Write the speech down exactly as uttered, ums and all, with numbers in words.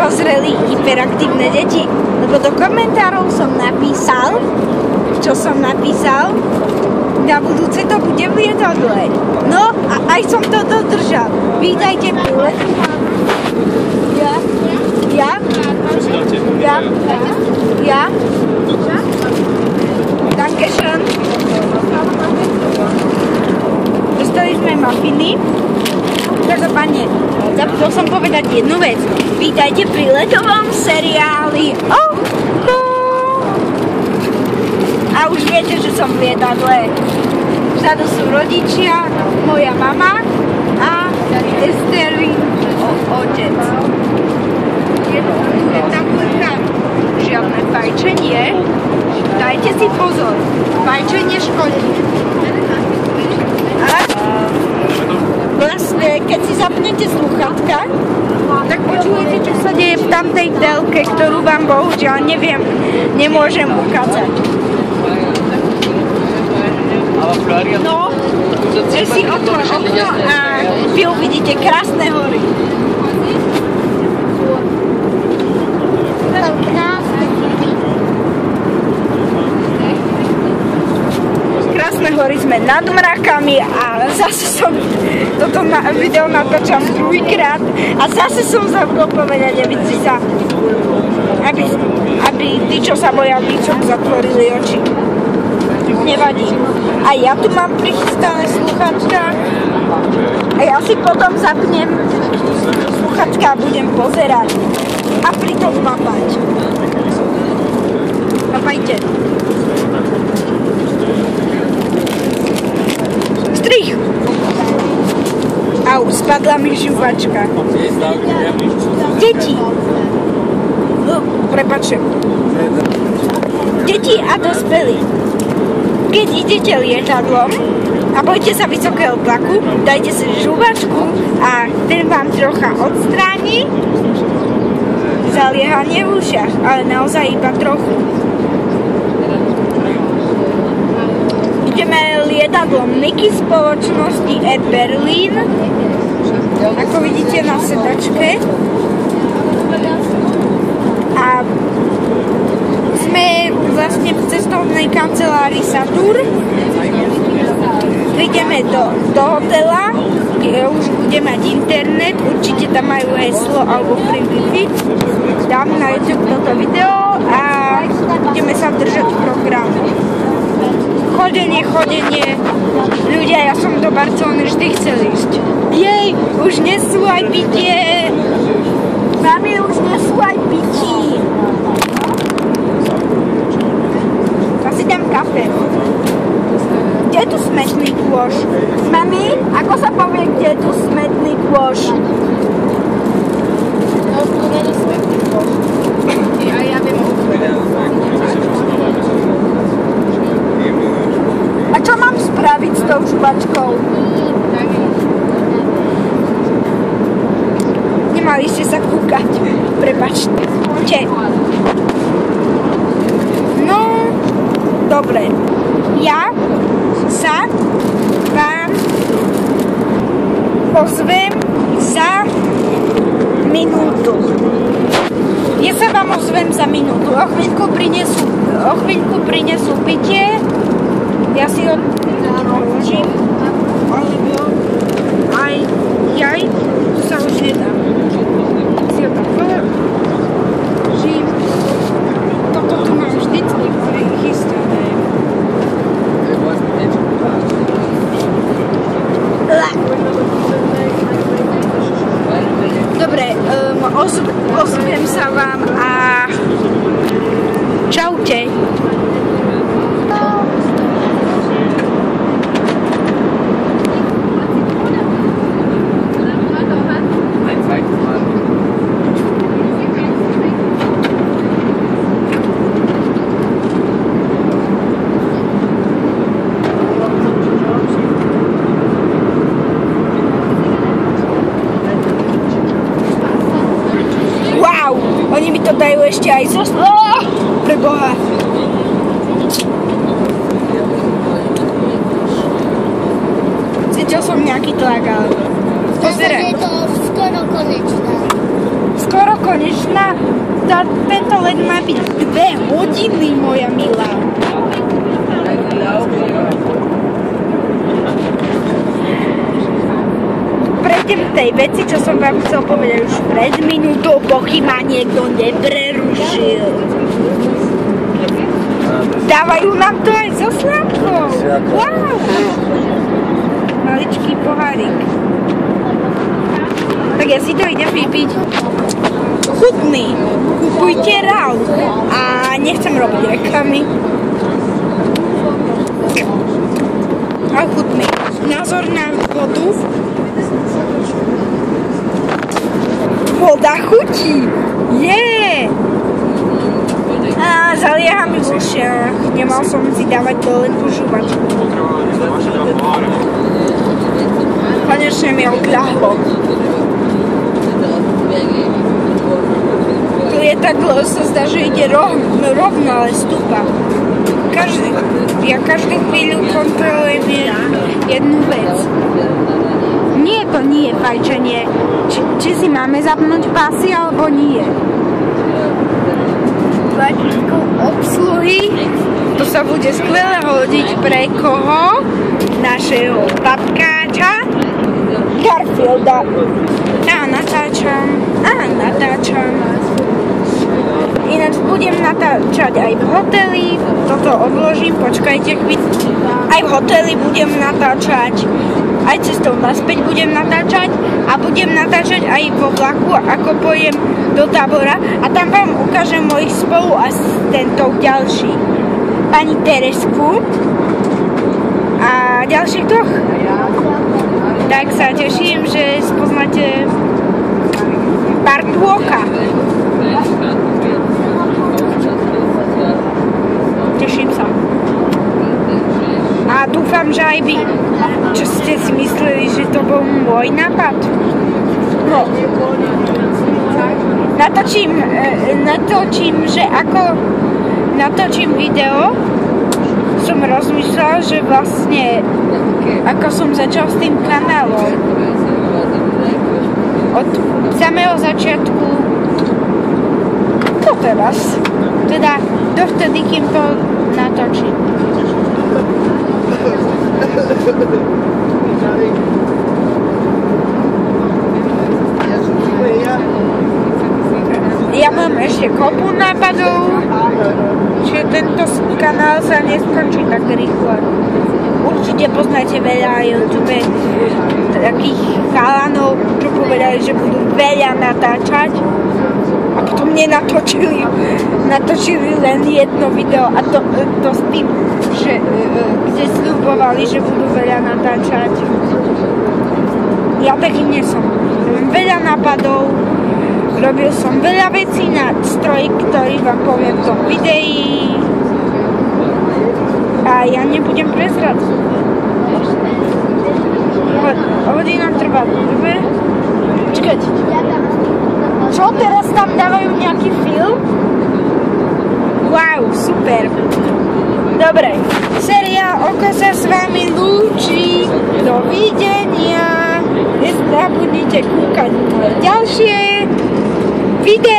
pozreli Hyperaktívne deti, lebo do komentárov som napísal, čo som napísal, na budúce to bude v lietadle. No a aj som to dodržal. Vítajte pri letadle. Ja? Ja? Ja? Ja? Dankeschön. Dostali sme mafiny. Každopádne, zabudol som povedať jednu vec. Vítajte pri letovom seriáli Oko. A už viete, že som v lietadle. Vzadu sú rodičia, moja mama a Esterin otec. Je tam tabuľka. Žiadne fajčenie. Dajte si pozor. Fajčenie škodí. A vlastne, keď si zapnete slúchatka, tak počujete, čo sa deje v tamtej telke, ktorú vám bohužiaľ neviem, nemôžem ukázať. No, že si otvor okno a vy uvidíte krásne hory. Krásne hory sme nad mrakami a zase som toto na, video natáčam druhýkrát a zase som zabudol povedať, aby si sa aby, aby tí, čo sa boja líčok, zatvorili oči. Nevadí. A ja tu mám prichystané slúchačka a ja si potom zapnem slúchačka a budem pozerať a pritom mapať. Mapajte. Strich! Au, spadla mi žuvačka. Deti! No, prepáčem. Deti a dospelí. Keď idete lietadlom a bojíte sa vysokého tlaku, dajte si žuvačku a ten vám trocha odstráni zaliehanie v ušiach, ale naozaj iba trochu. Ideme lietadlom Niky spoločnosti Air Berlin, ako vidíte na sedačke. A sme vlastne v cestovnej kancelárii Satur. Prídeme do, do hotela, kde už bude mať internet, určite tam majú heslo alebo free wifi. Dám na YouTube toto video a budeme sa držať programu. Chodenie, chodenie. Ľudia, ja som do Barcelony vždy chcel ísť. Jej, už nesú aj pitie. Mami, už nesú aj pití. Asi dám kafe. Kde je tu smetný kôš? Mami, ako sa povie, kde je tu smetný kôš? No, tu nie je smetný kôš. A ja viem A čo mám spraviť s tou žuvačkou? Nemali ste sa kúkať. Prepačte. No, dobre. Ja sa vám ozvem za minútu. Ja sa vám ozvem za minútu. O chvíľku prinesú, o chvíľku prinesú pitie. Ja si ho naložím. Alebo aj jaj. Tu sa už nedá. Si ho tak položím. Toto tu mám vždycky prichystané. Dobre, um, ozvem sa vám a čaute. Oni mi to dajú ešte aj zo... Oh, preboha. Cítil som nejaký tlak, ale... Pozeraj. Je to skoro konečné. Skoro konečné? ona, tá, tento let má byť dve hodiny, moja milá. Prejdem k tej veci, čo som vám chcel povedať už pred minútou, pokým ma niekto neprerušil. Dávajú nám to aj so sladkou. Wow! Maličký pohárik. Tak ja si to idem vypiť. Chutný. Kupujte Rau. A nechcem robiť reklamy. A chutný. Názor na vodu. Voda chutí. Je! A zalieha mi v ušiach. Nemal som si dávať dole tú žuvačku. Konečne mi odľahlo. Tu je tak dlho, sa zdá, že ide rovno, rovno ale stúpa. Každý, ja každú chvíľu kontrolujem jednu vec. Nie to nie je fajčenie. Či, či si máme zapnúť pasy, alebo nie. Tlačítko obsluhy. To sa bude skvelé hodiť pre koho? Našeho babkáča Garfielda. A natáčam. A natáčam. Ináč budem natáčať aj v hoteli. Toto odložím, počkajte chvíľu. Aj v hoteli budem natáčať. Aj cestou naspäť budem natáčať a budem natáčať aj vo vlaku, ako pojem do tábora a tam vám ukážem mojich spoluasistentov ďalších. Pani Teresku a ďalších dvoch. Tak sa teším, že spoznáte Bartwalka. Teším sa. A dúfam, že aj vy, čo ste si mysleli, že to bol môj nápad. No. Natočím, natočím, že ako natočím video, som rozmýšľala, že vlastne ako som začal s tým kanálom. Od samého začiatku to teraz. Teda dovtedy, kým to natočím. Ja mám ešte kopu nápadov, čiže tento kanál sa neskončí tak rýchlo. Určite poznáte veľa YouTube takých chalanov, čo povedali, že budú veľa natáčať a potom nenatočili, natočili len jedno video a to, to s tým, že, kde sľubovali, že budú veľa natáčať. Ja taký nie som. Mám veľa nápadov, robil som veľa vecí na stroji, ktorý vám poviem v tom videi a ja nebudem prezrať. Hodina trvá dve. Čakajte. Čo teraz tam dávajú nejaký film? Wow, super. Dobre, seriál Oko sa s vami lúči. Dovidenia. Nezabudnite kúkať moje ďalšie videá.